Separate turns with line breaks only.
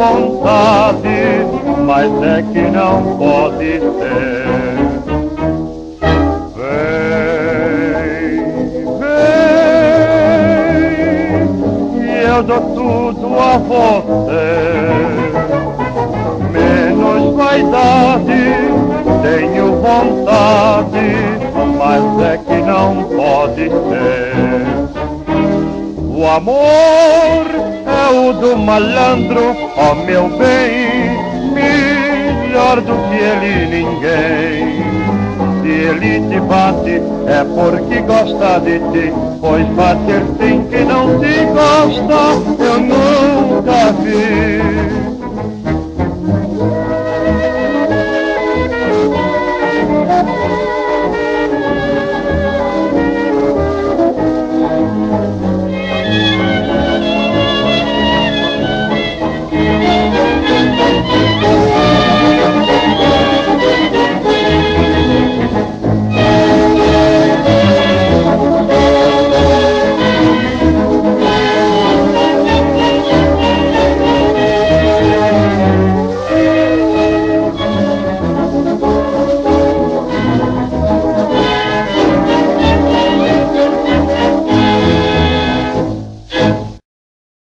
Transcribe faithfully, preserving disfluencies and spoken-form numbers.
vontade, mas é que não pode ser. Vem, vem, e eu dou tudo a você, menos vaidade, tenho vontade, mas é que não pode ser. O amor é o do malandro, ó meu bem, melhor do que ele ninguém. Se ele te bate é porque gosta de ti, pois bater sem que não se gosta eu nunca vi.